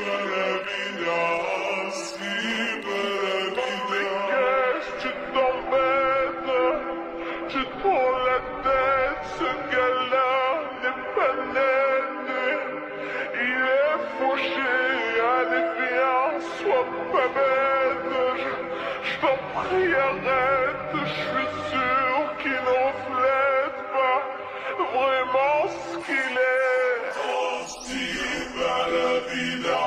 Tu t'embêtes, tu te prends la tête, ce gars-là n'est pas net. Il est fauché, allez viens, sois pas bête. Je t'en prie arrête, je suis sûr qu'il ne reflète pas vraiment ce qu'il est. Tosti para la vida.